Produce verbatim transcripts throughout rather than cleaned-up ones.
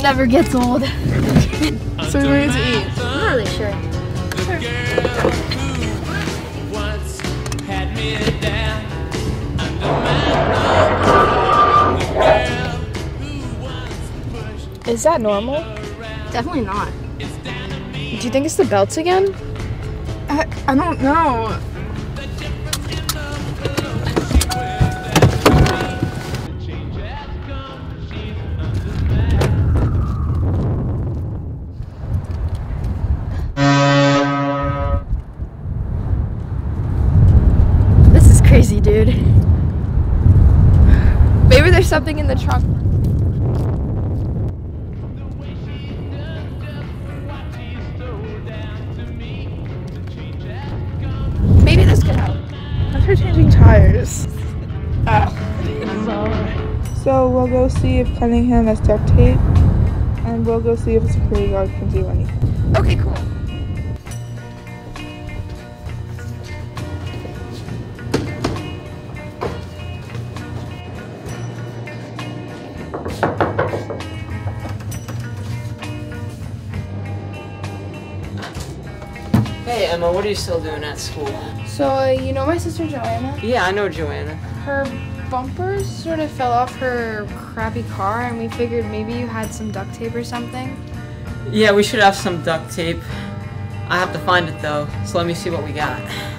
never gets old. So we're ready to eat. I'm not really sure. Is that normal? Definitely not. Do you think it's the belts again? I, I don't know. This is crazy, dude. Maybe there's something in the trunk. Maybe this could help. After changing tires. Oh. So we'll go see if Cunningham has duct tape, and we'll go see if a security guard can do anything. Okay, cool. Hey Emma, what are you still doing at school? So, uh, you know my sister Joanna? Yeah, I know Joanna. Her bumpers sort of fell off her crappy car, and we figured maybe you had some duct tape or something. Yeah, we should have some duct tape. I have to find it though, so let me see what we got.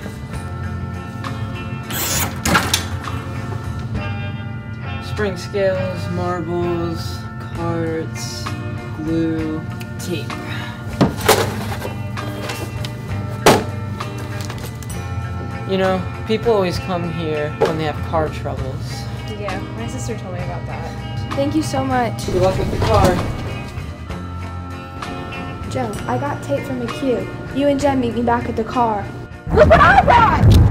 Spring scales, marbles, cards, glue, tape. You know, people always come here when they have car troubles. Yeah, my sister told me about that. Thank you so much. Good luck with the car. Joe, I got tape from a queue. You and Jen meet me back at the car. Look what I got!